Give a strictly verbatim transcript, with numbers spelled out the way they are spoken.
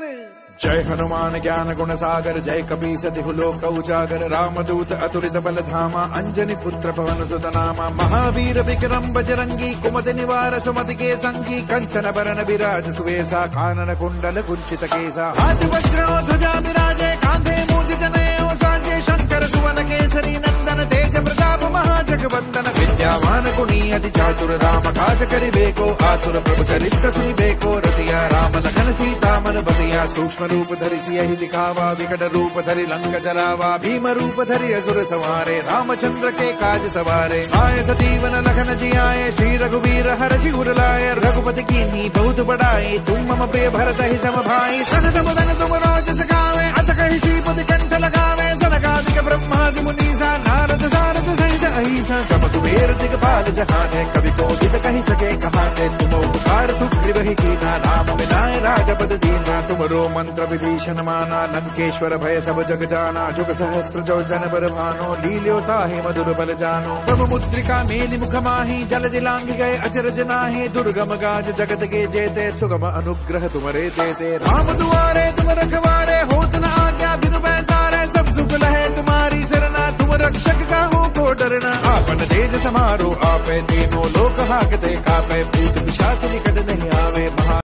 जय हनुमान ज्ञान गुण सागर, जय कपीस तिहु लोक उजागर, रामदूत अतुलित बल धामा, अंजनी पुत्र पवन सुत नामा, महावीर विक्रम बजरंगी, कुमति निवार सुमति के संगी, कंचन बरन विराज सुवेसा, कानन कुंडल कुंचित केसा, हाथ वज्र ध्वजा विराजे, कांधे मूंज जनेऊ साजे, शंकर सुवन केसरी नंदन, तेज प्रताप महाजगवंदन, विद्यावान गुणी अति चातुर, राम काज करिबेको आतुर, प्रभु चरित्र सुनिबेको रसिया, राम लखन सीता मन बसिया, सूक्ष्म रूप धरि सियहि दिखावा, विकट रूप धरि लंक जरावा, भीम रूप धरि असुर संहारे, रामचंद्र के काज सवारे, आए सजीवन लखन जियाए, श्री रघुवीर हर्षि उर लाए, रघुपति कीन्ही बहुत बड़ाई, तुम मम प्रिय भरत ही सम भाई, सहज बदन तुम रोज सखावे, अस कहि श्रीपति कंठ लगावे, सनकादिक ब्रह्मादि मुनीसा, नारद सारद सहित अहिसा, सब कुबेर दिगपाल जहाने, कवि कोविद कहि सके कहाने, तुम उपकार सुग्रीव ही कीना, राम मिलाए राजपद दीना, तुमरो मंत्र विभीषण माना, लंकेश्वर भय सब जग जाना, जुग सहस्त्र जो जन बर भानो, लील्यो ताहि मधुर बल जानो, प्रभु मुद्रिका मेलि मुख माहि, जल दिलांग गए अचरज नाहि, दुर्गम गाज जगत के जेते, सुगम अनुग्रह तुमरे देते, राम दुआरे तुम रखवारे, होत न आज्ञा बिनु पैसारे, सब सुख लहे तुम्हारी सरना, तुम रक्षक काहू को डरना, आपन तेज समारो आपे, तीनों लोक हाकते कापे, भूत पिशाच निकट नहीं आवे, महा